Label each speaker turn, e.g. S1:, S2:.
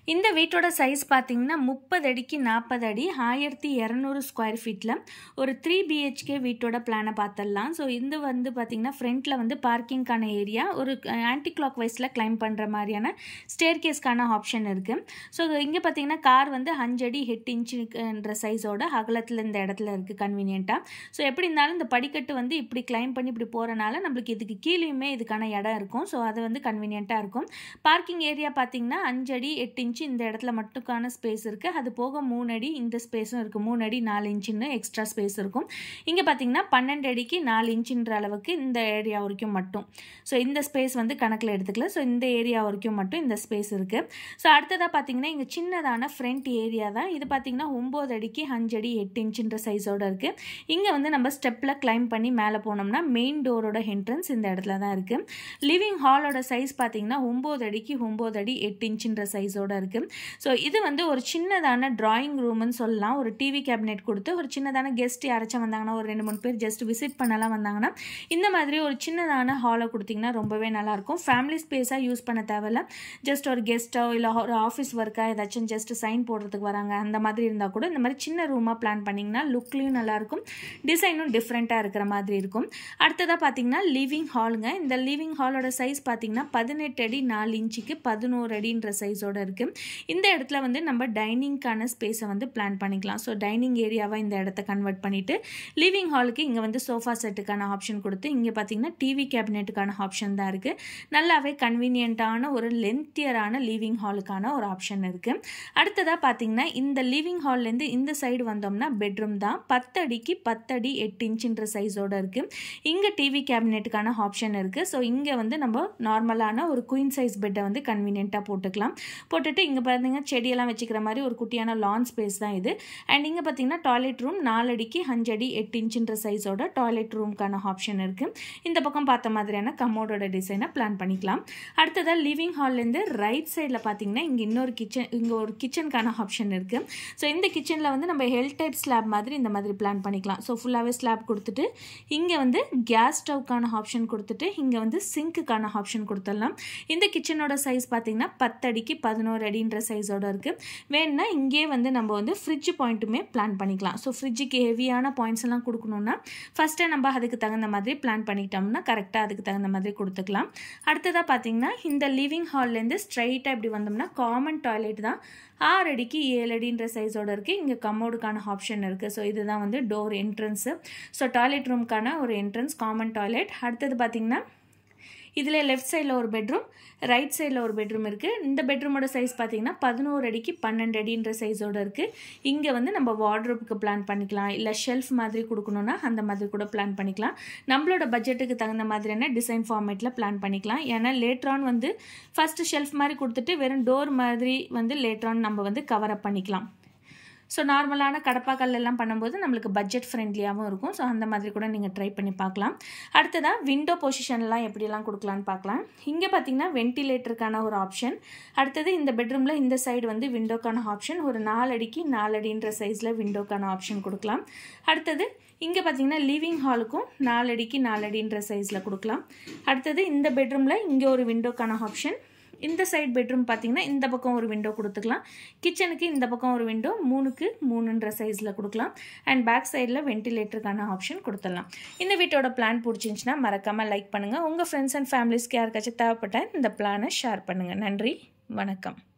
S1: இந்த வீட்டோட சைஸ் பார்த்தீங்கன்னா 30 அடிக்கு 40 அடி 1200 ஸ்கொயர் ஃபீட்டில் ஒரு 3 BHK வீட்டோட பிளானை பார்த்துடலாம். ஸோ இது வந்து பார்த்தீங்கன்னா ஃப்ரண்ட்டில் வந்து பார்க்கிங்கான ஏரியா, ஒரு ஆன்டி கிளாக் வைஸில் கிளைம் பண்ணுற மாதிரியான ஸ்டேர் கேஸ்க்கான ஆப்ஷன் இருக்குது. ஸோ இங்கே பார்த்தீங்கன்னா கார் வந்து 5 அடி 8 இன்ச்சுன்ற சைஸோட அகலத்தில் இந்த இடத்துல இருக்குது கன்வீனியண்ட்டாக. ஸோ எப்படி இருந்தாலும் இந்த படிக்கட்டு வந்து இப்படி கிளைம் பண்ணி இப்படி போகிறனால நம்மளுக்கு இதுக்கு கீழேயுமே இதுக்கான இடம் இருக்கும். ஸோ அது வந்து கன்வீனியண்ட்டாக இருக்கும். பார்க்கிங் ஏரியா பார்த்தீங்கன்னா 5 அடி 8 இன்ச்சு இந்த இடத்துல மட்டுக்கான ஸ்பேஸ் இருக்குது. அது போக 3 அடி இந்த ஸ்பேஸும் இருக்குது. 3 அடி 4 இன்ச்சுன்னு எக்ஸ்ட்ரா ஸ்பேஸ் இருக்கும். இங்கே பார்த்தீங்கன்னா 12 அடிக்கு 4 இன்ச்சுன்ற அளவுக்கு இந்த ஏரியா வரைக்கும் மட்டும். ஸோ இந்த ஸ்பேஸ் வந்து கணக்கில் எடுத்துக்கல. ஸோ இந்த ஏரியா வரைக்கும் மட்டும் இந்த ஸ்பேஸ் இருக்குது. ஸோ அடுத்ததாக பார்த்தீங்கன்னா இங்கே சின்னதான ஃப்ரண்ட் ஏரியா தான். இது பார்த்தீங்கன்னா 9 அடிக்கு 5 அடி 8 இன்ச்சுன்ற சைஸோடு இருக்குது. இங்கே வந்து நம்ம ஸ்டெப்பில் கிளைம் பண்ணி மேலே போனோம்னா மெயின் டோரோட என்ட்ரன்ஸ் இந்த இடத்துல தான் இருக்குது. லிவிங் ஹாலோட சைஸ் பார்த்தீங்கன்னா 9 அடிக்கு 9 அடி 8 இன்ச்சுன்ற சைஸோடு இருக்குது. ஸோ இது வந்து ஒரு சின்னதான டிராயிங் ரூம்னு சொல்லலாம். ஒரு டிவி கேபினெட் கொடுத்து ஒரு சின்னதான கெஸ்ட் யாராச்சும் வந்தாங்கன்னா, ஒரு 2-3 பேர் ஜஸ்ட் விசிட் பண்ணலாம் வந்தாங்கன்னா, இந்த மாதிரி ஒரு சின்னதான ஹாலை கொடுத்தீங்கன்னா ரொம்பவே நல்லாயிருக்கும். ஃபேமிலி ஸ்பேஸாக யூஸ் பண்ண தேவையில்ல. ஜஸ்ட் ஒரு கெஸ்ட்டோ இல்லை ஒரு ஆஃபீஸ் ஒர்க்காக ஏதாச்சும் ஜஸ்ட் சைன் போடுறதுக்கு வராங்க அந்த மாதிரி இருந்தால் கூட இந்த மாதிரி சின்ன ரூமாக பிளான் பண்ணிங்கன்னா லுக்லேயும் நல்லாயிருக்கும், டிசைனும் டிஃப்ரெண்ட்டாக இருக்கிற மாதிரி இருக்கும். அடுத்ததாக பார்த்தீங்கன்னா லிவிங் ஹாலுங்க. இந்த லிவிங் ஹாலோட சைஸ் பார்த்தீங்கன்னா 18 அடி 4 இன்ச்சுக்கு 11 அடின்ற சைஸோடு இருக்குது. இந்த இடத்துல வந்து நம்ம டைனிங்கான ஸ்பேஸை வந்து பிளான் பண்ணிக்கலாம். ஸோ டைனிங் ஏரியாவை இந்த இடத்த கன்வெர்ட் பண்ணிவிட்டு லிவிங் ஹாலுக்கு இங்கே வந்து சோஃபா செட்டுக்கான ஆப்ஷன் கொடுத்து இங்கே பார்த்தீங்கன்னா டிவி கேபினெட்டுக்கான ஆப்ஷன் தான் இருக்குது. நல்லாவே கன்வீனியண்ட்டான ஒரு லென்த்தியரான லிவிங் ஹாலுக்கான ஒரு ஆப்ஷன் இருக்குது. அடுத்ததாக பார்த்தீங்கன்னா இந்த லிவிங் ஹால்லேருந்து இந்த சைடு வந்தோம்னா பெட்ரூம் தான். 10 அடிக்கு 10 அடி 8 இன்ச்சுன்ற சைஸோடு இருக்குது. இங்கே டிவி கேபினெட்டுக்கான ஆப்ஷன் இருக்குது. ஸோ இங்கே வந்து நம்ம நார்மலான ஒரு குயின் சைஸ் பெட்டை வந்து கன்வீனியண்ட்டாக போட்டுக்கலாம். போட்டுட்டு இங்கே பார்த்தீங்கன்னா செடியெல்லாம் வச்சுக்கிற மாதிரி ஒரு குட்டியான லான் ஸ்பேஸ் தான் இது. அண்ட் இங்கே பார்த்தீங்கன்னா டாய்லெட் ரூம் 4 அடிக்கு 5 அடி 8 இன்ச்சுன்ற சைஸோட டாய்லெட் ரூமுக்கான ஆப்ஷன் இருக்குது. இந்த பக்கம் பார்த்த மாதிரியான கமோடோட டிசைனை பிளான் பண்ணிக்கலாம். அடுத்ததாக லிவிங் ஹால்லேருந்து ரைட் சைடில் பார்த்தீங்கன்னா இங்கே ஒரு கிச்சனுக்கான ஆப்ஷன் இருக்குது. ஸோ இந்த கிச்சனில் வந்து நம்ம ஹெல் டைப் ஸ்லாப் மாதிரி இந்த மாதிரி பிளான் பண்ணிக்கலாம். ஸோ ஃபுல்லாகவே ஸ்லாப் கொடுத்துட்டு இங்கே வந்து கேஸ் ஸ்டவ்க்கான ஆப்ஷன் கொடுத்துட்டு இங்கே வந்து சிங்க்குக்கான ஆப்ஷன் கொடுத்துடலாம். இந்த கிச்சனோட சைஸ் பார்த்தீங்கன்னா 10 அடிக்கு 11 அடின்ற சைஸோடு இருக்குது. வேணுன்னா இங்கே வந்து நம்ம வந்து ஃப்ரிட்ஜ் பாயிண்ட்டுமே பிளான் பண்ணிக்கலாம். ஸோ ஃப்ரிட்ஜுக்கு ஹெவியான பாயிண்ட்ஸ் எல்லாம் கொடுக்கணுன்னா ஃபஸ்ட்டே நம்ம அதுக்கு தகுந்த மாதிரி பிளான் பண்ணிக்கிட்டோம்னா கரெக்டாக அதுக்கு தகுந்த மாதிரி கொடுத்துக்கலாம். அடுத்ததாக பார்த்தீங்கன்னா இந்த லிவிங் ஹால்லேருந்து ஸ்ட்ரைட்டாக இப்படி வந்தோம்னா காமன் டாய்லெட் தான். 6 அடிக்கு 7 அடின்ற சைஸோடு இருக்குது. இங்கே கமோடுக்கான ஆப்ஷன் இருக்குது. ஸோ இதுதான் வந்து டோர் என்ட்ரன்ஸு. ஸோ டாய்லெட் ரூமுக்கான ஒரு என்ட்ரன்ஸ் காமன் டாய்லெட். அடுத்தது பார்த்திங்கன்னா இதில் லெஃப்ட் சைடில் ஒரு பெட்ரூம், ரைட் சைடில் ஒரு பெட்ரூம் இருக்குது. இந்த பெட்ரூமோட சைஸ் பார்த்தீங்கன்னா 11 அடிக்கு 12 அடின்ற சைஸோடு இருக்குது. இங்கே வந்து நம்ம வார்ட்ரோப்புக்கு பிளான் பண்ணிக்கலாம், இல்லை ஷெல்ஃப் மாதிரி கொடுக்கணுன்னா அந்த மாதிரி கூட பிளான் பண்ணிக்கலாம். நம்மளோட பட்ஜெட்டுக்கு தகுந்த மாதிரியான டிசைன் ஃபார்மேட்டில் பிளான் பண்ணிக்கலாம். ஏன்னா லேட்ரான் வந்து ஃபஸ்ட்டு ஷெல்ஃப் மாதிரி கொடுத்துட்டு வெறும் டோர் மாதிரி வந்து லேட்ரான் நம்ம வந்து கவர் அப் பண்ணிக்கலாம். ஸோ நார்மலான கடப்பாக்கல் எல்லாம் பண்ணும்போது நம்மளுக்கு பட்ஜெட் ஃப்ரெண்ட்லியாகவும் இருக்கும். ஸோ அந்த மாதிரி கூட நீங்கள் ட்ரை பண்ணி பார்க்கலாம். அடுத்ததாக விண்டோ பொசிஷன்லாம் எப்படிலாம் கொடுக்கலான்னு பார்க்கலாம். இங்கே பார்த்தீங்கன்னா வென்டிலேட்டருக்கான ஒரு ஆப்ஷன். அடுத்தது இந்த பெட்ரூமில் இந்த சைடு வந்து விண்டோக்கான ஆப்ஷன். ஒரு 4 அடிக்கு 4 அடின்ற சைஸில் விண்டோக்கான ஆப்ஷன் கொடுக்கலாம். அடுத்தது இங்கே பார்த்தீங்கன்னா லிவிங் ஹாலுக்கும் 4 அடிக்கு 4 அடின்ற சைஸில் கொடுக்கலாம். அடுத்தது இந்த பெட்ரூமில் இங்கே ஒரு விண்டோக்கான ஆப்ஷன். இந்த சைட் பெட்ரூம் பார்த்தீங்கன்னா இந்த பக்கம் ஒரு விண்டோ கொடுத்துக்கலாம். கிச்சனுக்கு இந்த பக்கம் ஒரு விண்டோ 3க்கு 3ன்ற சைஸில் கொடுக்கலாம். அண்ட் பேக் சைடில் வென்டிலேட்டருக்கான ஆப்ஷன் கொடுத்துடலாம். இந்த வீட்டோட பிளான் பிடிச்சிருந்துச்சுன்னா மறக்காமல் லைக் பண்ணுங்கள். உங்கள் ஃப்ரெண்ட்ஸ் அண்ட் ஃபேமிலிஸ்க்கு யாருக்காச்சும் தேவைப்பட்டால் இந்த பிளானை ஷேர் பண்ணுங்கள். நன்றி, வணக்கம்.